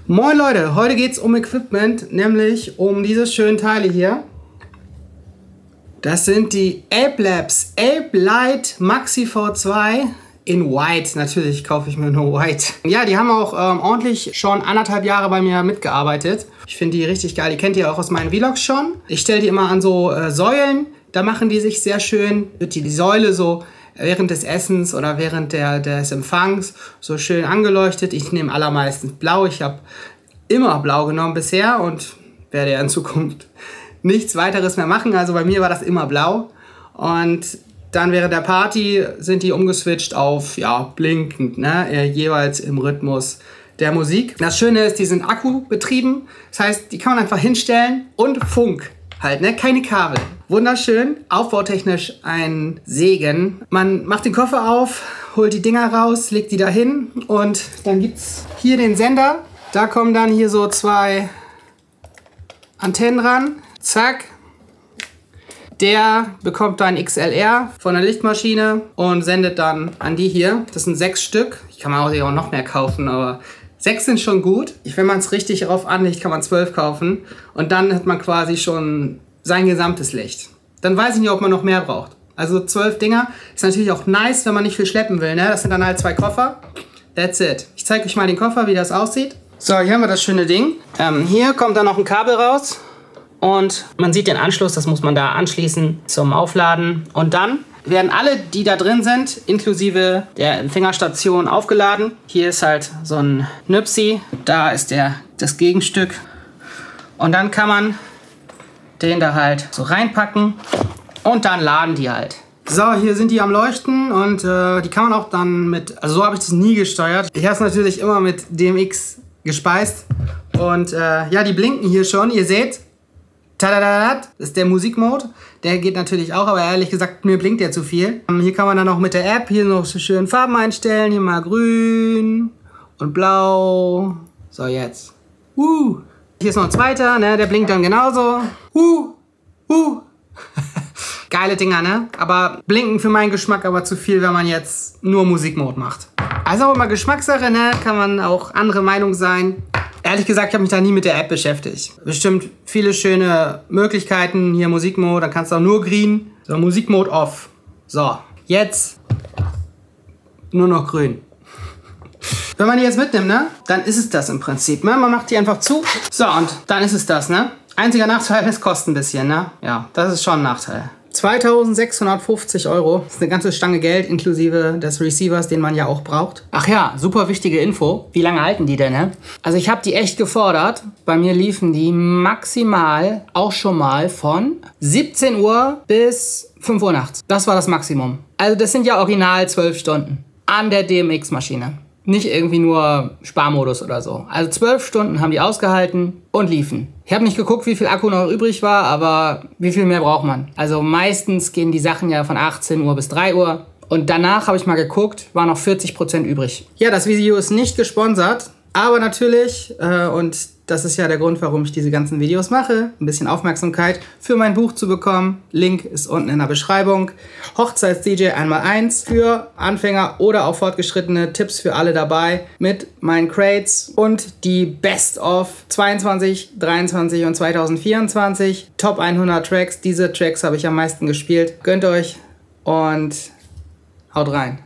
Moin Leute, heute geht es um Equipment, nämlich um diese schönen Teile hier. Das sind die Ape Labs Ape Light Maxi V2 in White. Natürlich kaufe ich mir nur White. Ja, die haben auch ordentlich schon 1,5 Jahre bei mir mitgearbeitet. Ich finde die richtig geil. Die kennt ihr auch aus meinen Vlogs schon. Ich stelle die immer an so Säulen. Da machen die sich sehr schön. Wird die Säule so während des Essens oder während des Empfangs so schön angeleuchtet. Ich nehme allermeistens blau. Ich habe immer blau genommen bisher und werde ja in Zukunft nichts weiteres mehr machen. Also bei mir war das immer blau. Und dann während der Party sind die umgeswitcht auf, ja, blinkend, ne? Jeweils im Rhythmus der Musik. Das Schöne ist, die sind akkubetrieben. Das heißt, die kann man einfach hinstellen und Funk halt, ne? Keine Kabel. Wunderschön. Aufbautechnisch ein Segen. Man macht den Koffer auf, holt die Dinger raus, legt die da hin und dann gibt es hier den Sender. Da kommen dann hier so 2 Antennen ran. Zack. Der bekommt dann XLR von der Lichtmaschine und sendet dann an die hier. Das sind 6 Stück. Ich kann man auch noch mehr kaufen, aber 6 sind schon gut. Wenn man es richtig rauf anlegt, kann man 12 kaufen. Und dann hat man quasi schon sein gesamtes Licht. Dann weiß ich nicht, ob man noch mehr braucht. Also 12 Dinger. Ist natürlich auch nice, wenn man nicht viel schleppen will, ne? Das sind dann halt 2 Koffer. That's it. Ich zeige euch mal den Koffer, wie das aussieht. So, hier haben wir das schöne Ding. Hier kommt dann noch ein Kabel raus. Und man sieht den Anschluss, das muss man da anschließen zum Aufladen. Und dann werden alle, die da drin sind, inklusive der Empfängerstation aufgeladen. Hier ist halt so ein Nüpsi, da ist das Gegenstück. Und dann kann man den da halt so reinpacken und dann laden die halt. So, hier sind die am Leuchten und die kann man auch dann mit, also so habe ich das nie gesteuert. Ich habe es natürlich immer mit DMX gespeist. Und ja, die blinken hier schon, ihr seht. Tadadadat, das ist der Musikmode. Der geht natürlich auch, aber ehrlich gesagt, mir blinkt der zu viel. Hier kann man dann auch mit der App hier noch so schön Farben einstellen. Hier mal grün und blau. So, jetzt. Hier ist noch ein zweiter, ne? Der blinkt dann genauso. Geile Dinger, ne? Aber blinken für meinen Geschmack aber zu viel, wenn man jetzt nur Musikmode macht. Also immer Geschmackssache, ne? Kann man auch andere Meinung sein. Ehrlich gesagt, ich habe mich da nie mit der App beschäftigt. Bestimmt viele schöne Möglichkeiten. Hier Musikmode, dann kannst du auch nur green. So, Musikmode off. So, jetzt nur noch grün. Wenn man die jetzt mitnimmt, ne, dann ist es das im Prinzip. Ne? Man macht die einfach zu. So, und dann ist es das, ne? Einziger Nachteil, es kostet ein bisschen, ne? Ja, das ist schon ein Nachteil. 2.650 €. Das ist eine ganze Stange Geld, inklusive des Receivers, den man ja auch braucht. Ach ja, super wichtige Info. Wie lange halten die denn, ne? Also ich habe die echt gefordert. Bei mir liefen die maximal auch schon mal von 17 Uhr bis 5 Uhr nachts. Das war das Maximum. Also das sind ja original 12 Stunden an der DMX-Maschine. Nicht irgendwie nur Sparmodus oder so. Also 12 Stunden haben die ausgehalten und liefen. Ich habe nicht geguckt, wie viel Akku noch übrig war, aber wie viel mehr braucht man? Also meistens gehen die Sachen ja von 18 Uhr bis 3 Uhr. Und danach habe ich mal geguckt, war noch 40% übrig. Ja, das Video ist nicht gesponsert, aber natürlich, und das ist ja der Grund, warum ich diese ganzen Videos mache, ein bisschen Aufmerksamkeit für mein Buch zu bekommen. Link ist unten in der Beschreibung. Hochzeits-DJ 1x1 für Anfänger oder auch Fortgeschrittene, Tipps für alle dabei mit meinen Crates und die Best of 22, 23 und 2024. Top 100 Tracks. Diese Tracks habe ich am meisten gespielt. Gönnt euch und haut rein.